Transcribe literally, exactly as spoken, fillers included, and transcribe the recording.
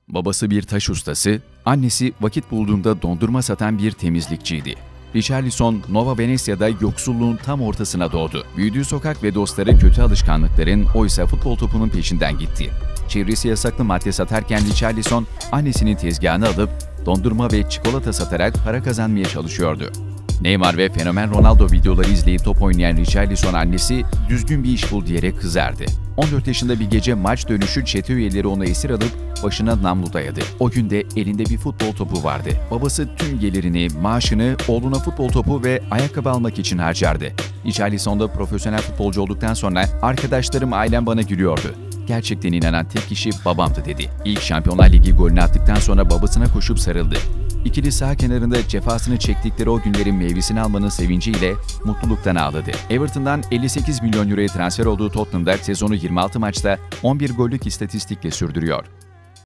Babası bir taş ustası, annesi vakit bulduğunda dondurma satan bir temizlikçiydi. Richarlison, Nova Venecia'da yoksulluğun tam ortasına doğdu. Büyüdüğü sokak ve dostları kötü alışkanlıkların, oysa futbol topunun peşinden gitti. Çevresi yasaklı madde satarken Richarlison, annesinin tezgahını alıp dondurma ve çikolata satarak para kazanmaya çalışıyordu. Neymar ve fenomen Ronaldo videoları izleyip top oynayan Richarlison annesi düzgün bir iş bul diyerek kızardı. on dört yaşında bir gece maç dönüşü çete üyeleri onu esir alıp başına namlu dayadı. O gün de elinde bir futbol topu vardı. Babası tüm gelirini, maaşını oğluna futbol topu ve ayakkabı almak için harcardı. Richarlison da profesyonel futbolcu olduktan sonra "Arkadaşlarım, ailem bana gülüyordu. Gerçekten inanan tek kişi babamdı" dedi. İlk Şampiyonlar Ligi golünü attıktan sonra babasına koşup sarıldı. İkili saha kenarında cefasını çektikleri o günlerin meyvesini almanın sevinciyle mutluluktan ağladı. Everton'dan elli sekiz milyon euroya transfer olduğu Tottenham'da sezonu yirmi altı maçta on bir gollük istatistikle sürdürüyor.